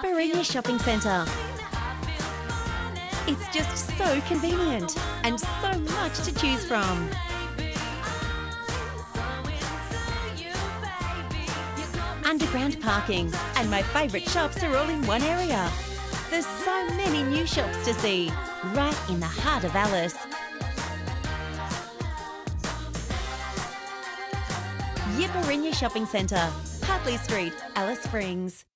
Yeperenye Shopping Centre. It's just so convenient and so much to choose from. Underground parking and my favourite shops are all in one area. There's so many new shops to see, right in the heart of Alice. Yeperenye Shopping Centre, Hartley Street, Alice Springs.